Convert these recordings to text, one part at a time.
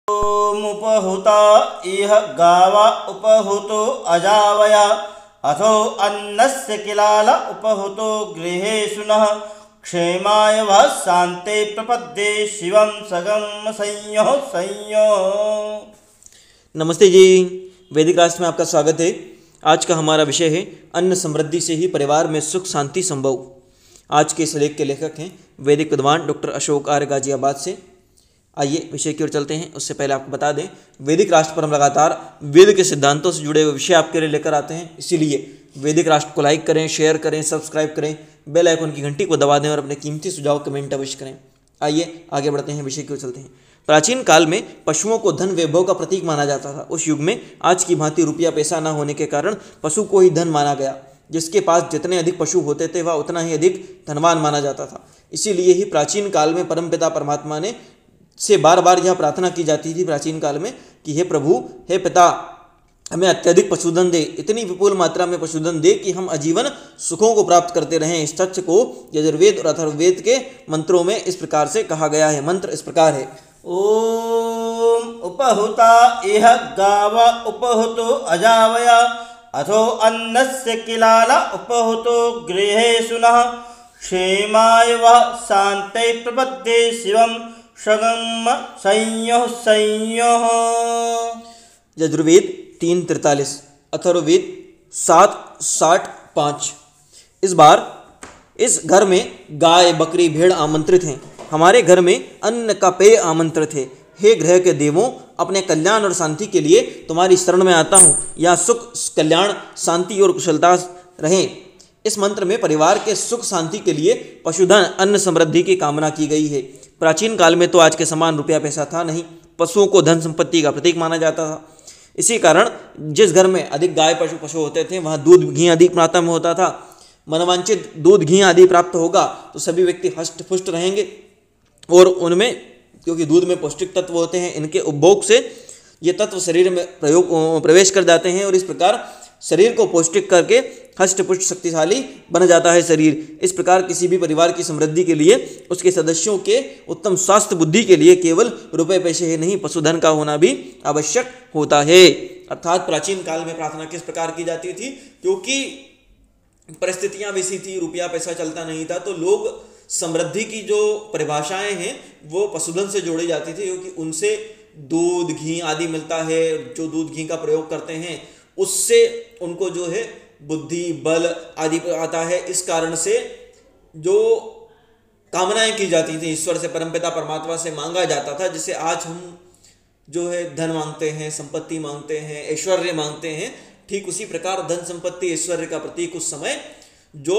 मुपहुता इह गावा उपहुतो अजावया अथो अन्नस्य किलाल उपहुतो गृहेषु नः क्षेमाय वः शान्ते प्रपद्ये शिवं सगम संयोः संयोः। नमस्ते जी, वैदिक राष्ट्र में आपका स्वागत है। आज का हमारा विषय है अन्न समृद्धि से ही परिवार में सुख शांति संभव। आज के इस लेख के लेखक हैं वैदिक विद्वान डॉक्टर अशोक आर्य गाजियाबाद से। आइए विषय की ओर चलते हैं। उससे पहले आपको बता दें, वैदिक राष्ट्र पर हम लगातार वेद के सिद्धांतों से जुड़े हुए विषय आपके लिए लेकर आते हैं। इसीलिए वैदिक राष्ट्र को लाइक करें, शेयर करें, सब्सक्राइब करें, बेल आइकन की घंटी को दबा दें और अपने कीमती सुझाव कमेंट अवश्य करें। आइए आगे बढ़ते हैं, विषय की ओर चलते हैं। प्राचीन काल में पशुओं को धन वैभव का प्रतीक माना जाता था। उस युग में आज की भांति रुपया पैसा न होने के कारण पशु को ही धन माना गया। जिसके पास जितने अधिक पशु होते थे वह उतना ही अधिक धनवान माना जाता था। इसीलिए ही प्राचीन काल में परमपिता परमात्मा ने से बार बार यह प्रार्थना की जाती थी प्राचीन काल में कि हे प्रभु, हे पिता, हमें अत्यधिक पशुधन दे, इतनी विपुल मात्रा में पशुधन दे कि हम आजीवन सुखों को प्राप्त करते रहें। इस तथ्य को यजुर्वेद और अथर्ववेद के मंत्रों में इस प्रकार से कहा गया है। मंत्र इस प्रकार है। ओम उपहुता इह गाव उपहुतो अजावया अथो अन्नस्य किलाल उपहुतो गृहेषु नः क्षेमाय वः शान्ते प्रपद्ये शिवं सगम संयोः संयोः। यजुर्वेद 3:43, अथर्ववेद 7:65। इस बार इस घर में गाय बकरी भेड़ आमंत्रित हैं। हमारे घर में अन्न का पेय आमंत्रित है। हे ग्रह के देवों, अपने कल्याण और शांति के लिए तुम्हारी शरण में आता हूँ। यहाँ सुख, कल्याण, शांति और कुशलता रहें। इस मंत्र में परिवार के सुख शांति के लिए पशुधन, अन्न समृद्धि की कामना की गई है। प्राचीन काल में तो आज के समान रुपया पैसा था नहीं। पशुओं को धन संपत्ति का प्रतीक माना जाता था। इसी कारण जिस घर में अधिक गाय पशु होते थे वहाँ दूध घी अधिक मात्रा में होता था। मनवांचित दूध घी आदि प्राप्त होगा तो सभी व्यक्ति हष्ट पुष्ट रहेंगे और उनमें, क्योंकि दूध में पौष्टिक तत्व होते हैं, इनके उपभोग से ये तत्व शरीर में प्रवेश कर जाते हैं और इस प्रकार शरीर को पौष्टिक करके हष्ट पुष्ट शक्तिशाली बन जाता है शरीर। इस प्रकार किसी भी परिवार की समृद्धि के लिए, उसके सदस्यों के उत्तम स्वास्थ्य बुद्धि के लिए केवल रुपए पैसे ही नहीं, पशुधन का होना भी आवश्यक होता है। अर्थात प्राचीन काल में प्रार्थना किस प्रकार की जाती थी? क्योंकि परिस्थितियां वैसी थी, रुपया पैसा चलता नहीं था, तो लोग समृद्धि की जो परिभाषाएं हैं वो पशुधन से जोड़ी जाती थी, क्योंकि उनसे दूध घी आदि मिलता है। जो दूध घी का प्रयोग करते हैं उससे उनको जो है बुद्धि बल आदि आता है। इस कारण से जो कामनाएं की जाती थी ईश्वर से, परमपिता परमात्मा से मांगा जाता था, जिसे आज हम जो है धन मांगते हैं, संपत्ति मांगते हैं, ऐश्वर्य मांगते हैं, ठीक उसी प्रकार धन संपत्ति ऐश्वर्य का प्रतीक उस समय जो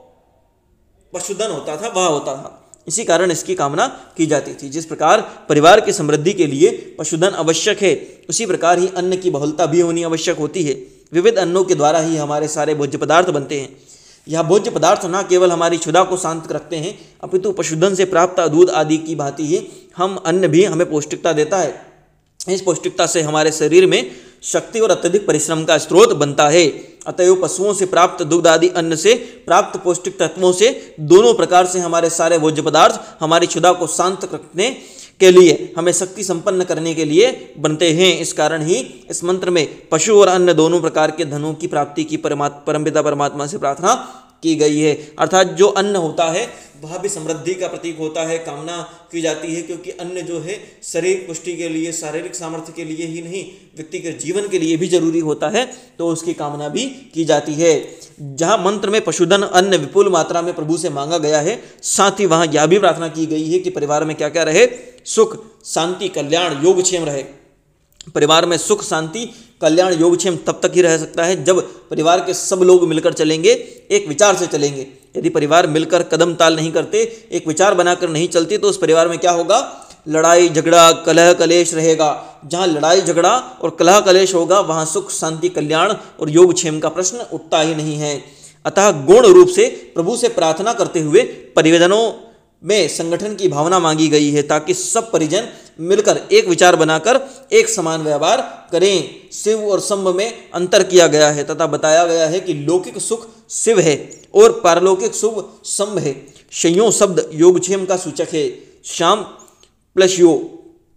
पशुधन होता था वह होता था। इसी कारण इसकी कामना की जाती थी। जिस प्रकार परिवार की समृद्धि के लिए पशुधन आवश्यक है, उसी प्रकार ही अन्न की बहुलता भी होनी आवश्यक होती है। विविध अन्नों के द्वारा ही हमारे सारे भोज्य पदार्थ बनते हैं। यह भोज्य पदार्थ न केवल हमारी क्षुधा को शांत रखते हैं, अपितु पशुधन से प्राप्त दूध आदि की भांति ही हम अन्न भी हमें पौष्टिकता देता है। इस पौष्टिकता से हमारे शरीर में शक्ति और अत्यधिक परिश्रम का स्रोत बनता है। अतएव पशुओं से प्राप्त दुग्ध आदि अन्न से प्राप्त पौष्टिक तत्वों से दोनों प्रकार से हमारे सारे भोज्य पदार्थ हमारी क्षुधा को शांत रखने के लिए, हमें शक्ति संपन्न करने के लिए बनते हैं। इस कारण ही इस मंत्र में पशु और अन्न दोनों प्रकार के धनों की प्राप्ति की परमपिता परमात्मा से प्रार्थना की गई है। अर्थात जो अन्न होता है वह भी समृद्धि का प्रतीक होता है, कामना की जाती है, क्योंकि अन्न जो है शरीर पुष्टि के लिए, शारीरिक सामर्थ्य के लिए ही नहीं, व्यक्ति के जीवन के लिए भी जरूरी होता है, तो उसकी कामना भी की जाती है। जहाँ मंत्र में पशुधन अन्न विपुल मात्रा में प्रभु से मांगा गया है, साथ ही वहाँ यह भी प्रार्थना की गई है कि परिवार में क्या क्या रहे? सुख, शांति, कल्याण, योगक्षेम रहे। परिवार में सुख, शांति, कल्याण, योगक्षेम तब तक ही रह सकता है जब परिवार के सब लोग मिलकर चलेंगे, एक विचार से चलेंगे। यदि परिवार मिलकर कदम ताल नहीं करते, एक विचार बनाकर नहीं चलती, तो उस परिवार में क्या होगा? लड़ाई झगड़ा, कलह कलेश रहेगा। जहाँ लड़ाई झगड़ा और कलह कलेश होगा वहाँ सुख, शांति, कल्याण और योगक्षेम का प्रश्न उठता ही नहीं है। अतः गौण रूप से प्रभु से प्रार्थना करते हुए परिवेदनों में संगठन की भावना मांगी गई है, ताकि सब परिजन मिलकर एक विचार बनाकर एक समान व्यवहार करें। शिव और शंभ में अंतर किया गया है तथा बताया गया है कि लौकिक सुख शिव है और पारलौकिक शुभ शंभ है। संयोग शब्द योगक्षेम का सूचक है। शाम प्लस योग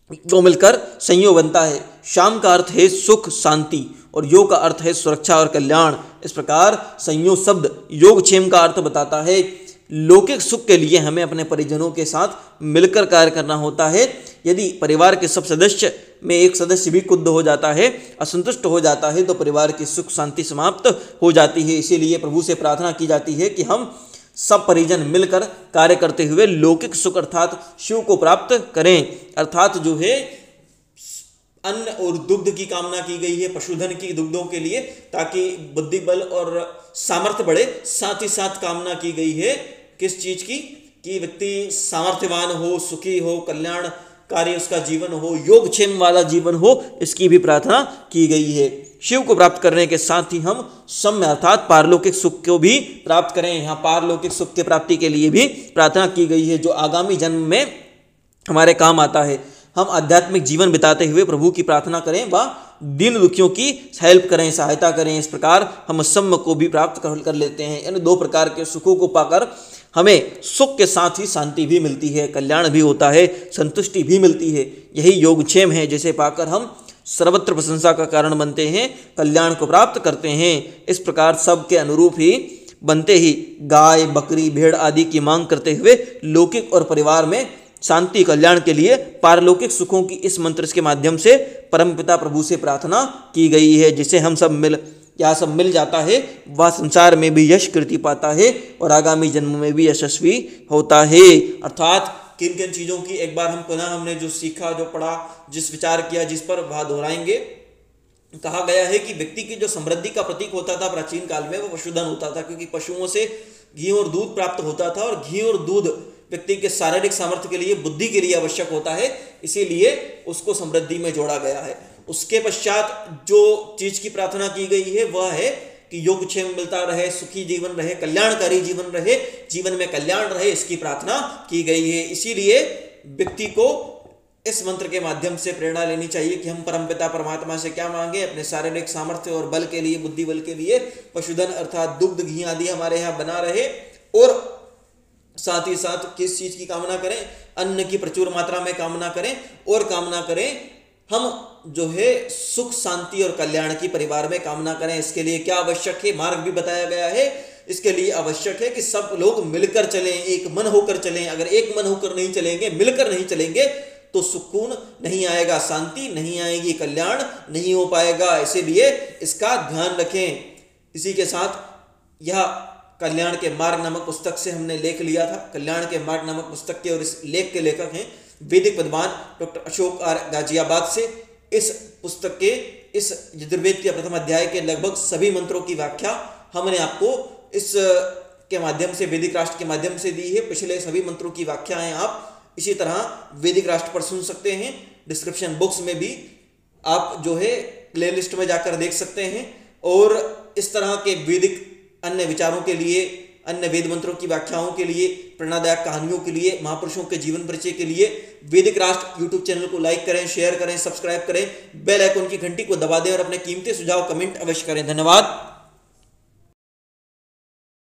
को मिलकर संयोग बनता है। शाम का अर्थ है सुख शांति और योग का अर्थ है सुरक्षा और कल्याण। इस प्रकार संयोग शब्द योगक्षेम का अर्थ बताता है। लौकिक सुख के लिए हमें अपने परिजनों के साथ मिलकर कार्य करना होता है। यदि परिवार के सब सदस्य में एक सदस्य भी कुद्ध हो जाता है, असंतुष्ट हो जाता है, तो परिवार की सुख शांति समाप्त हो जाती है। इसीलिए प्रभु से प्रार्थना की जाती है कि हम सब परिजन मिलकर कार्य करते हुए लौकिक सुख अर्थात शिव को प्राप्त करें। अर्थात जो है अन्न और दुग्ध की कामना की गई है, पशुधन की दुग्धों के लिए, ताकि बुद्धि बल और सामर्थ्य बढ़े। साथ ही साथ कामना की गई है किस चीज की, कि व्यक्ति सामर्थ्यवान हो, सुखी हो, कल्याणकारी उसका जीवन हो, योगक्षेम वाला जीवन हो, इसकी भी प्रार्थना की गई है। शिव को प्राप्त करने के साथ ही हम सम्य अर्थात पारलौकिक सुख को भी प्राप्त करें। यहाँ पारलौकिक सुख की प्राप्ति के लिए भी प्रार्थना की गई है, जो आगामी जन्म में हमारे काम आता है। हम आध्यात्मिक जीवन बिताते हुए प्रभु की प्रार्थना करें व दीन दुखियों की हेल्प करें, सहायता करें। इस प्रकार हम सम्य को भी प्राप्त कर लेते हैं। यानी दो प्रकार के सुखों को पाकर हमें सुख के साथ ही शांति भी मिलती है, कल्याण भी होता है, संतुष्टि भी मिलती है। यही योगक्षेम है, जिसे पाकर हम सर्वत्र प्रशंसा का कारण बनते हैं, कल्याण को प्राप्त करते हैं। इस प्रकार सब के अनुरूप ही बनते ही गाय बकरी भेड़ आदि की मांग करते हुए लौकिक और परिवार में शांति कल्याण के लिए पारलौकिक सुखों की इस मंत्र के माध्यम से परमपिता प्रभु से प्रार्थना की गई है। जिसे हम सब मिल जाता है, वह संसार में भी यश कीर्ति पाता है और आगामी जन्म में भी यशस्वी होता है। अर्थात किन किन चीज़ों की एक बार हम पुनः हमने जो सीखा, जो पढ़ा, जिस विचार किया, जिस पर वह दोहराएंगे। कहा गया है कि व्यक्ति की जो समृद्धि का प्रतीक होता था प्राचीन काल में, वो पशुधन होता था, क्योंकि पशुओं से घी और दूध प्राप्त होता था, और घी और दूध व्यक्ति के शारीरिक सामर्थ्य के लिए, बुद्धि के लिए आवश्यक होता है, इसीलिए उसको समृद्धि में जोड़ा गया है। उसके पश्चात जो चीज की प्रार्थना की गई है वह है कि योगक्षेम मिलता रहे, सुखी जीवन रहे, कल्याणकारी जीवन रहे, जीवन में कल्याण रहे, इसकी प्रार्थना की गई है। इसीलिए व्यक्ति को इस मंत्र के माध्यम से प्रेरणा लेनी चाहिए कि हम परमपिता परमात्मा से क्या मांगे, अपने शारीरिक सामर्थ्य और बल के लिए, बुद्धि बल के लिए पशुधन अर्थात दुग्ध घी आदि हमारे यहाँ बना रहे, और साथ ही साथ किस चीज की कामना करें, अन्न की प्रचुर मात्रा में कामना करें, और कामना करें हम जो है सुख शांति और कल्याण की परिवार में कामना करें। इसके लिए क्या आवश्यक है, मार्ग भी बताया गया है। इसके लिए आवश्यक है कि सब लोग मिलकर चलें, एक मन होकर चलें। अगर एक मन होकर नहीं चलेंगे, मिलकर नहीं चलेंगे, तो सुकून नहीं आएगा, शांति नहीं आएगी, कल्याण नहीं हो पाएगा। इसीलिए इसका ध्यान रखें। इसी के साथ यह कल्याण के मार्ग नामक पुस्तक से हमने लेख लिया था। कल्याण के मार्ग नामक पुस्तक के और इस लेख के लेखक हैं वैदिक विद्वान डॉक्टर अशोक आर गाजियाबाद से। इस पुस्तक के इस यजुर्वेद के प्रथम अध्याय के लगभग सभी मंत्रों की व्याख्या हमने आपको इस के माध्यम से, वैदिक राष्ट्र के माध्यम से दी है। पिछले सभी मंत्रों की व्याख्याएं आप इसी तरह वैदिक राष्ट्र पर सुन सकते हैं। डिस्क्रिप्शन बॉक्स में भी आप जो है प्ले लिस्ट में जाकर देख सकते हैं। और इस तरह के वैदिक अन्य विचारों के लिए, अन्य वेद मंत्रों की व्याख्याओं के लिए, प्रेरणादायक कहानियों के लिए, महापुरुषों के जीवन परिचय के लिए वैदिक राष्ट्र यूट्यूब चैनल को लाइक करें, शेयर करें, सब्सक्राइब करें, बेल आइकन की घंटी को दबा दें और अपने कीमती सुझाव कमेंट अवश्य करें। धन्यवाद।